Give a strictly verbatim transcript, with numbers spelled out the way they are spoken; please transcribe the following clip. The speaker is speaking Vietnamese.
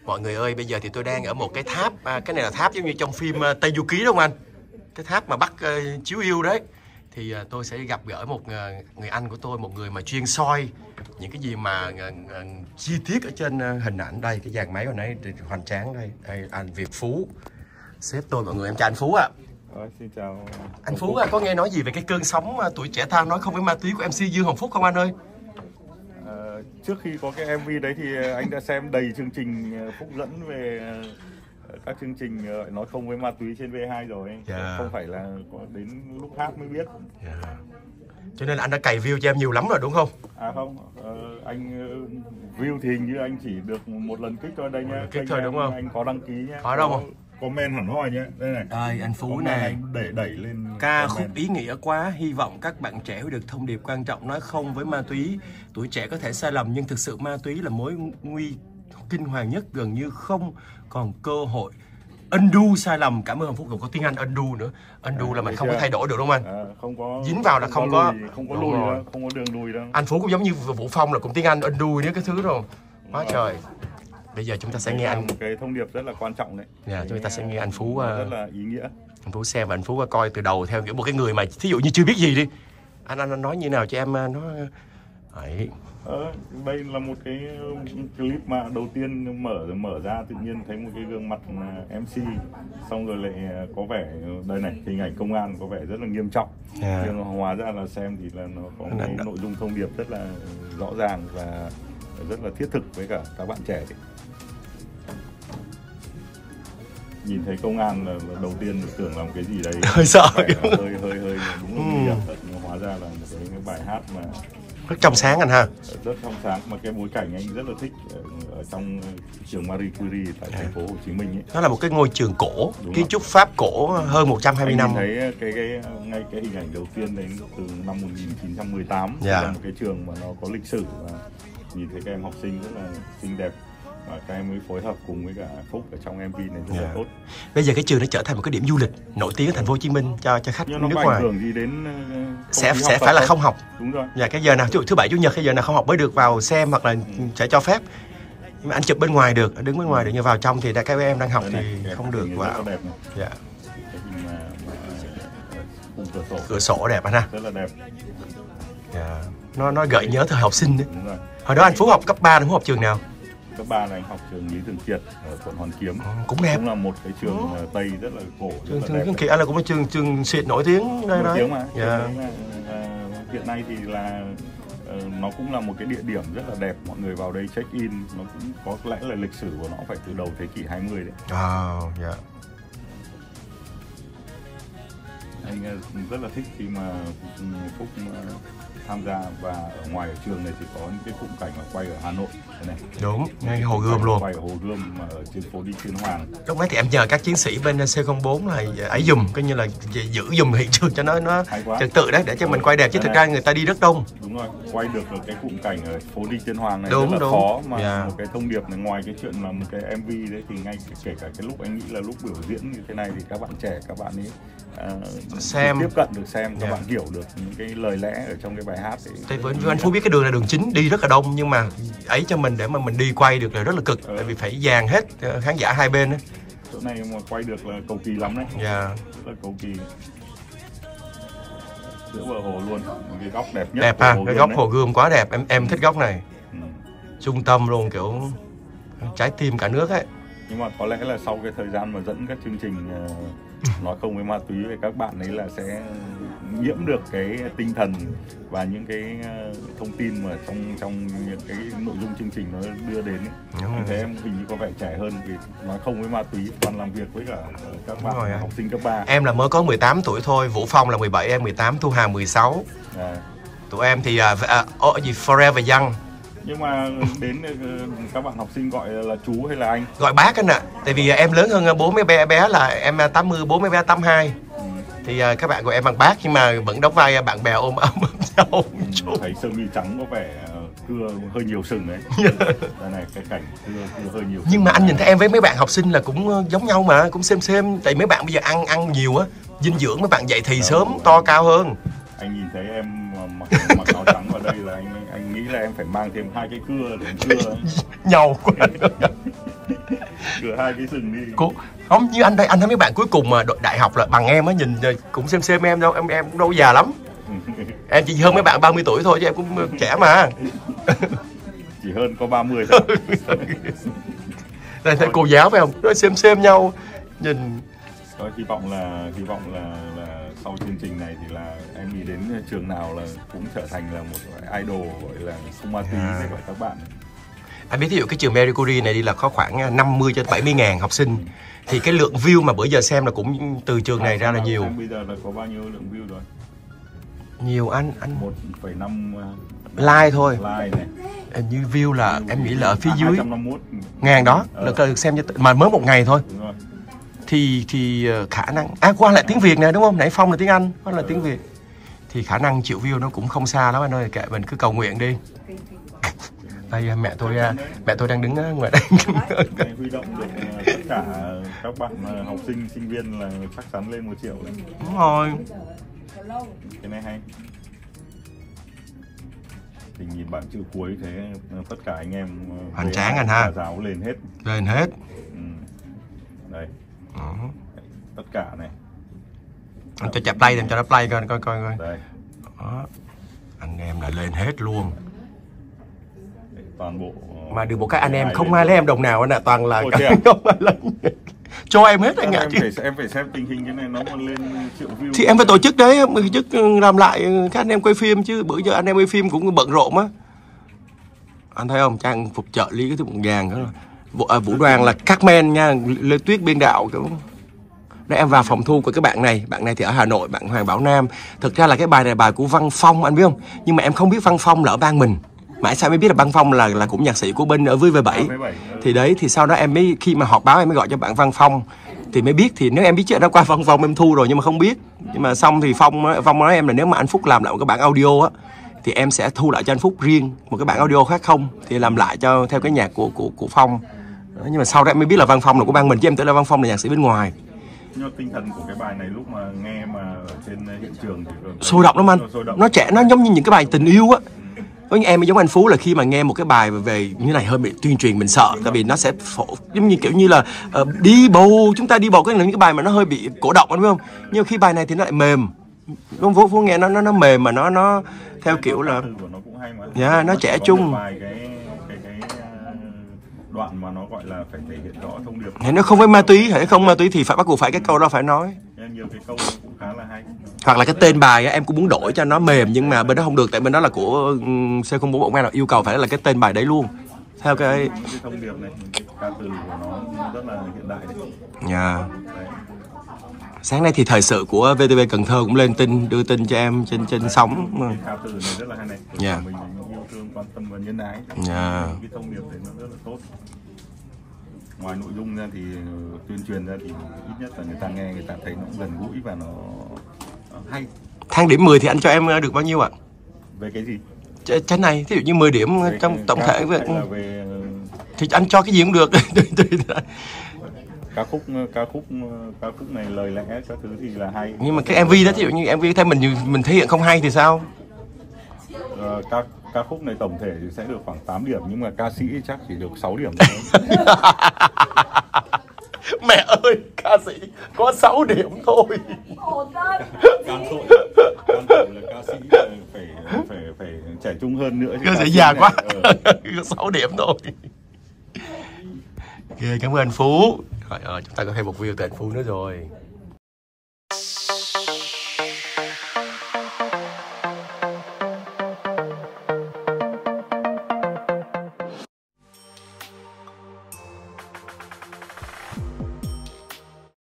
Mọi người ơi, bây giờ thì tôi đang ở một cái tháp, à, cái này là tháp giống như trong phim uh, Tây Du Ký đúng không anh? Cái tháp mà bắt uh, chiếu yêu đấy. Thì uh, tôi sẽ gặp gỡ một uh, người anh của tôi, một người mà chuyên soi những cái gì mà uh, uh, chi tiết ở trên uh, hình ảnh. Đây, cái dàn máy hồi nãy hoành tráng đây. Đây, anh Việt Phú, sếp tôi mọi người, em chào anh Phú ạ. À. À, xin chào anh Phú. À, có nghe nói gì về cái cơn sóng uh, tuổi trẻ tao nói không với ma túy của em xê Dương Hồng Phúc không anh ơi? Trước khi có cái em vê đấy thì anh đã xem đầy chương trình Phúc dẫn về các chương trình nói không với ma túy trên vê hai rồi. Yeah. Không phải là đến lúc hát mới biết. Yeah. Cho nên anh đã cày view cho em nhiều lắm rồi đúng không? À không, anh view thì hình như anh chỉ được một lần kích thôi đây nhá. Kích thôi đúng không? Anh có đăng ký nhá. Có đâu không? Comment hẳn hoi nhé. Đây này. Đây anh Phú này. Anh để đẩy lên ca khúc ý nghĩa quá, hy vọng các bạn trẻ được thông điệp quan trọng nói không với ma túy. Tuổi trẻ có thể sai lầm nhưng thực sự ma túy là mối nguy kinh hoàng nhất, gần như không còn cơ hội undo sai lầm. Cảm ơn Hồng Phúc, còn có tiếng Anh undo nữa. Undo à, là mình không chưa? Có thay đổi được đúng không anh? À, không có dính vào là không, không có lùi, không có lùi đâu, không có đường lùi đâu. Anh Phú cũng giống như Vũ Phong là cũng tiếng Anh undo nữa cái thứ rồi. Quá à. Trời. Bây giờ chúng ta sẽ đây nghe anh một cái thông điệp rất là quan trọng đấy. Dạ, chúng ta sẽ nghe anh Phú rất là ý nghĩa. Anh Phú xem và anh Phú coi từ đầu theo kiểu một cái người mà thí dụ như chưa biết gì đi. Anh anh, anh nói như nào cho em nó đấy. Ờ, đây là một cái clip mà đầu tiên mở mở ra tự nhiên thấy một cái gương mặt em xê, xong rồi lại có vẻ đây này hình ảnh công an có vẻ rất là nghiêm trọng. Yeah. Nhưng hóa ra là xem thì là nó có một cái nội dung thông điệp rất là rõ ràng và rất là thiết thực với cả các bạn trẻ. Nhìn thấy công an là, là đầu tiên được tưởng làm cái gì đấy hơi sợ, hơi hơi hơi đúng là nguy hiểm. Nhưng hóa ra là một cái, cái bài hát mà rất trong sáng anh ha, rất trong sáng, mà cái bối cảnh anh rất là thích ở, ở trong trường Marie Curie tại thành phố Hồ Chí Minh ấy. Nó là một cái ngôi trường cổ, kiến trúc Pháp cổ hơn một trăm hai mươi anh năm. Thấy cái cái ngay cái hình ảnh đầu tiên đến từ năm một nghìn chín trăm mười tám. Yeah. Là một cái trường mà nó có lịch sử và nhìn thấy các em học sinh rất là xinh đẹp và các em mới phối hợp cùng với cả Phúc ở trong em vê này rất yeah. là tốt. Bây giờ cái trường nó trở thành một cái điểm du lịch nổi tiếng ở thành phố Hồ Chí Minh cho cho khách nhưng nước nó ngoài. ảnh hưởng gì đến sẽ sẽ phải là không học. Đúng rồi. Dạ, cái giờ nào thứ, thứ bảy chủ nhật cái giờ nào không học mới được vào xem hoặc là ừ. sẽ cho phép. Nhưng mà anh chụp bên ngoài được, đứng bên ngoài được, nhưng vào trong thì các em đang học thì này, không được vào. Wow. Dạ. Cái hình mà, mà cửa sổ. Cửa sổ đẹp anh ha. Rất là đẹp. Dạ. Nó nó gợi nhớ thời học sinh đấy. Đúng rồi. Hồi đó anh Phú học cấp ba, anh Phú học trường nào? Cấp ba là anh học trường Lý Thường Kiệt ở quận Hoàn Kiếm. Ừ, cũng đẹp. Cũng là một cái trường ừ. Tây rất là cổ. Trường Lý Thường Kiệt anh là cũng là trường trường xịn nổi tiếng đây. Nổi tiếng mà. Dạ. Là, uh, hiện nay thì là uh, nó cũng là một cái địa điểm rất là đẹp, mọi người vào đây check in, nó cũng có lẽ là lịch sử của nó phải từ đầu thế kỷ hai mươi đấy. À, dạ. Anh uh, rất là thích khi mà Phúc uh, tham gia, và ở ngoài ở trường này thì có những cái khung cảnh mà quay ở Hà Nội này. Đúng, ngay Hồ Gươm luôn. Quay ở Hồ Gươm mà ở trên phố đi Tuyên Hoàng. Lúc đấy thì em nhờ các chiến sĩ bên C không bốn là ấy dùm, coi như là giữ dùm hiện trường cho nó nó trật tự đấy, để cho ừ, mình quay đẹp, chứ thực ra người ta đi rất đông. Đúng rồi, quay được cái khung cảnh ở phố đi Tuyên Hoàng này đúng, rất là đúng. khó mà. Yeah. Một cái thông điệp này, ngoài cái chuyện là một cái em vê đấy thì ngay kể cả cái lúc anh nghĩ là lúc biểu diễn như thế này thì các bạn trẻ, các bạn ấy uh, xem tiếp cận được xem, các yeah. bạn hiểu được những cái lời lẽ ở trong cái bài hát ấy. Tại với anh Phú biết cái đường là đường chính, đi rất là đông, nhưng mà ấy cho mình để mà mình đi quay được là rất là cực. Ừ. Tại vì phải dàn hết khán giả hai bên ấy. Chỗ này mà quay được là cầu kỳ lắm đấy. Dạ. Yeah. Rất là cầu kỳ. Giữa bờ hồ luôn, cái góc đẹp nhất. Đẹp ha, cái góc Hồ Gươm quá đẹp, em em thích góc này. Ừ. Trung tâm luôn, kiểu trái tim cả nước ấy. Nhưng mà có lẽ là sau cái thời gian mà dẫn các chương trình uh, nói không với ma túy thì các bạn ấy là sẽ nhiễm được cái tinh thần và những cái uh, thông tin mà trong trong những cái nội dung chương trình nó đưa đến ấy. Em thấy em hình như có vẻ trẻ hơn vì nói không với ma túy, còn làm việc với cả các bạn rồi, học sinh cấp ba. Em là mới có mười tám tuổi thôi, Vũ Phong là mười bảy, em mười tám, Thu Hà mười sáu. À. Tụi em thì uh, uh, gì Forever Young. Nhưng mà đến các bạn học sinh gọi là chú hay là anh? Gọi bác anh ạ. À. Tại vì em lớn hơn bố mấy bé bé là em tám mươi, bố mấy bé tám mươi hai. Ừ. Thì các bạn gọi em bằng bác, nhưng mà vẫn đóng vai bạn bè ôm ôm nhau. Ừ, thấy sơ mi trắng có vẻ cưa hơi nhiều sừng đấy. Đây này, cái cảnh cưa, cưa hơi nhiều. Nhưng mà anh nhìn thấy em với mấy bạn học sinh là cũng giống nhau mà, cũng xem xem. Tại mấy bạn bây giờ ăn ăn nhiều á, dinh dưỡng mấy bạn dậy thì đó, sớm to cao hơn. Anh nhìn thấy em mặc mặc áo trắng vào đây là anh anh nghĩ là em phải mang thêm hai cái cưa để cưa. Nhau quá. cửa hai cái sừng đi. Cô không, như anh đây, anh thấy mấy bạn cuối cùng mà đội đại học là bằng em á, nhìn cũng xem xem em đâu, em em cũng đâu già lắm. Em chỉ hơn mấy bạn ba mươi tuổi thôi chứ em cũng trẻ mà. Chỉ hơn có ba mươi thôi. Đây thấy cô giáo phải không? Nó xem xem nhau nhìn. Tôi hy vọng là hy vọng là là sau chương trình này thì là em đi đến trường nào là cũng trở thành là một idol gọi là không ma túy với cả các bạn. Anh biết ví dụ cái trường Marie Curie này đi là có khoảng năm mươi cho bảy mươi ngàn học sinh, thì cái lượng view mà bữa giờ xem là cũng từ trường này ra là nhiều. Bây giờ là có bao nhiêu lượng view rồi? Nhiều anh anh một phẩy năm like thôi. Like này. Như view là em nghĩ là ở phía à, dưới hai trăm năm mươi mốt ngàn đó ờ. được, được xem cho mà mới một ngày thôi. Đúng rồi. Thì thì khả năng à qua lại tiếng Việt này đúng không? Nãy Phong là tiếng Anh, qua là tiếng Việt. Thì khả năng triệu view nó cũng không xa lắm anh ơi, kệ mình cứ cầu nguyện đi. Đây mẹ tôi mẹ tôi đang đứng ngoài đây. Huy động được tất cả các bạn học sinh sinh viên là chắc chắn lên một triệu đấy. Đúng rồi. Cái này hay. Thì nhìn bạn chữ cuối thế tất cả anh em hoành tráng anh ha. Giáo lên hết. Lên hết. Ừ. Đây. Ừ. Tất cả này. Anh cho chặt play, em cho nó play coi coi coi coi. Đây. Đó. Anh em là lên hết luôn. Đây, toàn bộ. Mà được một cái anh em không ai lấy em đồng nào anh ạ, toàn là Ôi, không ai lấy. Cho em hết anh ạ. Em phải em phải xem tình hình cái này nó còn lên triệu view. Thì em phải tổ chức đấy, tổ chức làm lại các anh em quay phim chứ, bữa giờ anh em quay phim cũng bận rộn á. Anh thấy không, trang phục trợ lý cái thứ một vàng đó. Vũ, à, Vũ Đoàn là Carmen nha, Lê Tuyết biên đạo kiểu. Đây em vào phòng thu của các bạn này, bạn này thì ở Hà Nội, bạn Hoàng Bảo Nam. Thực ra là cái bài này bài của Văn Phong anh biết không? Nhưng mà em không biết Văn Phong là ở bang mình. Mãi sao mới biết là Văn Phong là là cũng nhạc sĩ của bên ở với V bảy. Thì đấy, thì sau đó em mới khi mà họp báo em mới gọi cho bạn Văn Phong. Thì mới biết, thì nếu em biết chuyện đó qua Văn Phong em thu rồi nhưng mà không biết. Nhưng mà xong thì Phong Phong nói em là nếu mà anh Phúc làm lại một cái bản audio á thì em sẽ thu lại cho anh Phúc riêng một cái bản audio khác không, thì làm lại cho theo cái nhạc của của của Phong. Nhưng mà sau đó em mới biết là Văn Phong là của bang mình, chứ em tưởng là Văn Phong là nhạc sĩ bên ngoài. Nhưng tinh thần của cái bài này lúc mà nghe mà ở trên hiện trường thì sôi động lắm anh. Nó trẻ, nó giống như những cái bài tình yêu á. Với em giống anh Phú là khi mà nghe một cái bài về như này hơi bị tuyên truyền mình sợ, tại vì nó sẽ phổ giống như kiểu như là uh, đi bầu, chúng ta đi bầu, cái là những cái bài mà nó hơi bị cổ động anh biết không? Nhưng khi bài này thì nó lại mềm. Đúng Phú, Phú nghe nó nó nó mềm mà nó nó theo kiểu là dạ yeah, nó trẻ trung. Đoạn mà nó gọi là phải thể hiện rõ thông điệp. Thì nó không phải ma túy, hay không ma túy thì phải bắt buộc phải cái câu đó phải nói. Nhiều cái câu cũng khá là hay. Hoặc là cái tên bài á, em cũng muốn đổi cho nó mềm nhưng mà bên đó không được, tại bên đó là của C không bốn bộ là yêu cầu phải là cái tên bài đấy luôn. Theo cái cái thông điệp này, ca từ của nó rất là hiện đại đấy. Dạ. Sáng nay thì thời sự của vê tê vê Cần Thơ cũng lên tin, đưa tin cho em trên trên sóng. Cái ca từ này rất là hay này. Dạ. Mình yêu thương, quan tâm và nhân ái. Dạ. Cái thông điệp này nó rất là tốt. Ngoài nội dung ra thì tuyên truyền ra thì ít nhất là người ta nghe, người ta thấy nó gần gũi và nó hay. Thang điểm mười thì anh cho em được bao nhiêu ạ? Về cái gì? Ch cái này, ví dụ như mười điểm về trong tổng thể về... về thì anh cho cái gì cũng được. ca khúc ca khúc ca khúc này lời lẽ các thứ thì là hay. Nhưng mà cái em vê đó, ví dụ như em vê theo mình mình thể hiện không hay thì sao? Ờ, ca ca khúc này tổng thể thì sẽ được khoảng tám điểm nhưng mà ca sĩ chắc chỉ được sáu điểm thôi. Mẹ ơi, ca sĩ có sáu điểm thôi. Can tội, can tội là ca sĩ phải phải phải trẻ trung hơn nữa. Ca sĩ già quá. Có sáu điểm thôi. Ok, cảm ơn anh Phú. Rồi, ờ, chúng ta có thêm một view từ anh Phú nữa rồi.